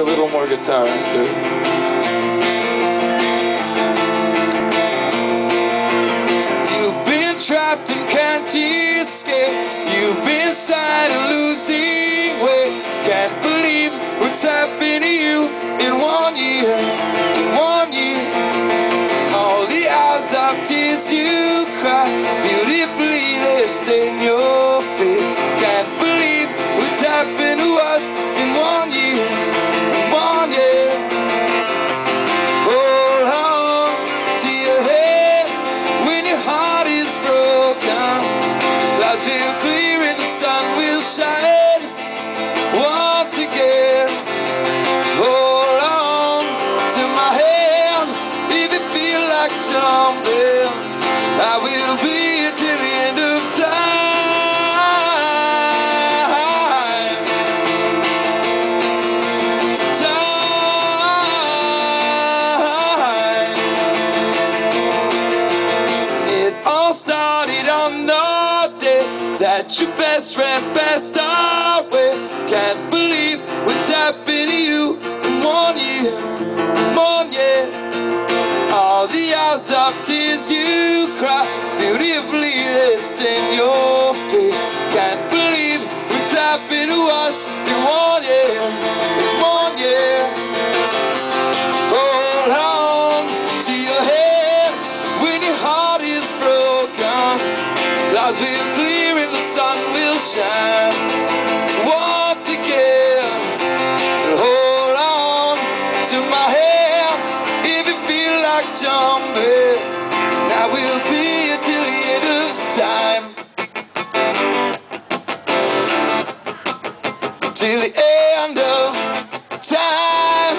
a little more guitar instead. You've been trapped and can't escape. You've been sad and losing weight. Can't believe what's happened to you in 1 year. 1 year. All the hours of tears you cry, beautifully laced in your face. Can't believe what's happened to us in 1 year. 1 year. Hold on to your head when your heart is broken. Clouds will clear and the sun will shine once again. Hold on to my hand if you feel like jumping. I will be here till the end of time. Time. It all started on the day that your best friend passed away. Can't believe what's happened to you in 1 year. 1 year. All the hours of tears you cry, beautifully laced in your face. Can't believe what's happened to us in 1 year. In 1 year. Hold on to your head when your heart is broken. Clouds will clear and the sun will shine once again. Hold on to my hand if you feel like jumping. I will be here till the end of time. Till the end of time.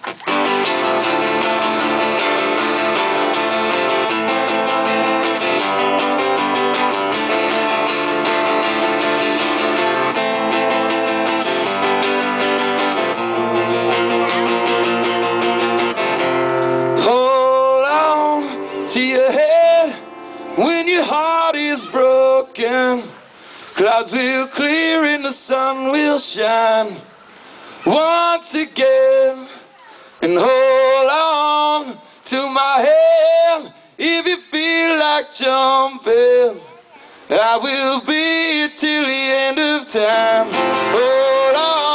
Hold on to your head when your heart is broken. Clouds will clear and the sun will shine once again. And hold on to my hand if you feel like jumping. I will be here till the end of time. Hold on.